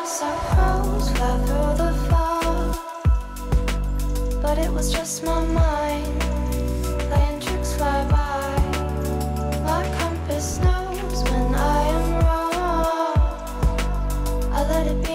Some crows fly through the fog, but it was just my mind playing tricks fly by. My compass knows when I am wrong. I let it be.